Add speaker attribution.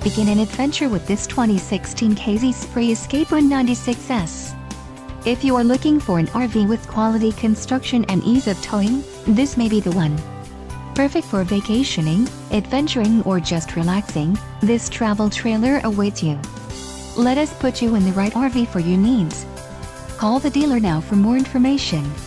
Speaker 1: Begin an adventure with this 2016 KZ Spree Escape 196S. If you are looking for an RV with quality construction and ease of towing, this may be the one. Perfect for vacationing, adventuring, or just relaxing, this travel trailer awaits you. Let us put you in the right RV for your needs. Call the dealer now for more information.